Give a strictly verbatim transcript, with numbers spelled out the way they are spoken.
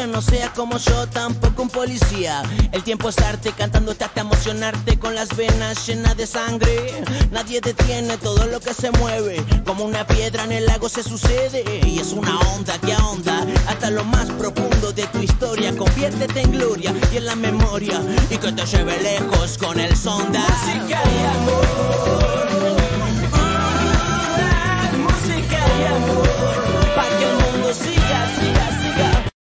policía no sea como yo, tampoco un policía. El tiempo es arte, cantándote hasta emocionarte con las venas llenas de sangre. Nadie detiene todo lo que se mueve, como una piedra en el lago se sucede. Y es una onda que ahonda hasta lo más profundo de tu historia. Conviértete en gloria y en la memoria, y que te lleve lejos con el sonda. Música y amor.